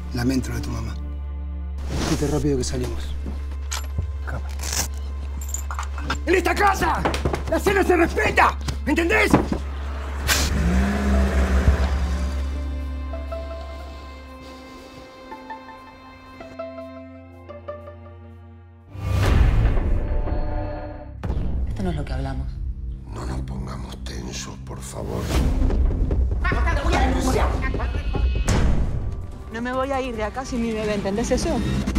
Lamento lo de tu mamá. Vete rápido que salimos. Capa. ¡En esta casa! ¡La cena se respeta! ¿Entendés? Esto no es lo que hablamos. No nos pongamos tensos, por favor. No me voy a ir de acá sin mi bebé, ¿entendés eso?